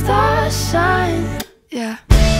stars shine. Yeah.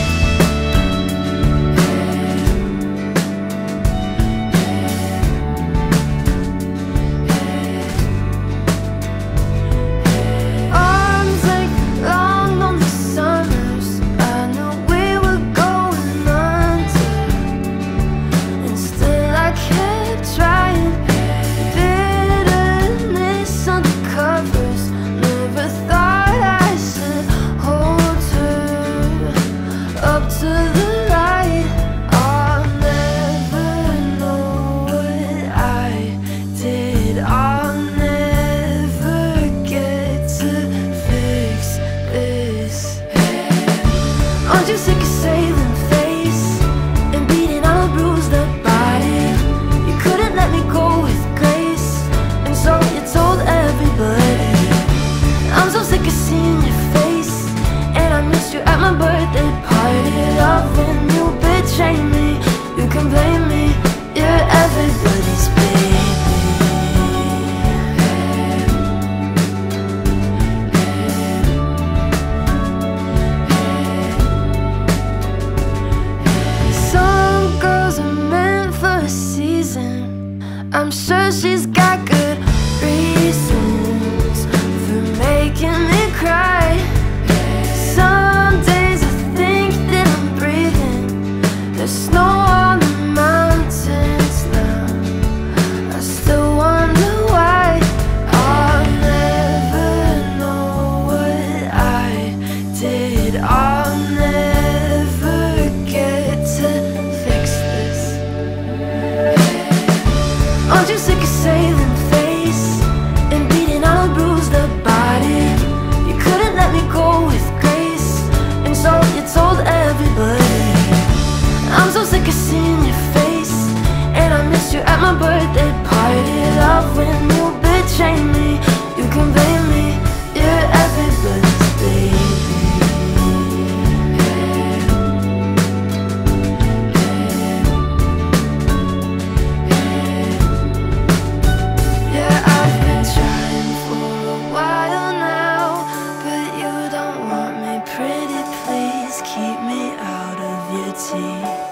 Aren't you sick of saving face and beating on a bruised up body? You couldn't let me go with grace, and so you told everybody. I'm so sick of seeing your face, and I missed you at my birthday party. Love when you betray me, you can blame me, you're everybody's baby. I'm sure she's got good reasons for making me cry. Some days I think that I'm breathing. There's snow on the mountains now. I still wonder why. I'll never know what I did. I'll never get to fix this. Aren't you sick of saving face and beating on a bruised up body? You couldn't let me go with grace, and so you told everybody. I'm so sick of seeing your face, and I missed you at my birthday party. Love when you betray me, you can blame me, you're everybody's baby. Keep me out of your tea.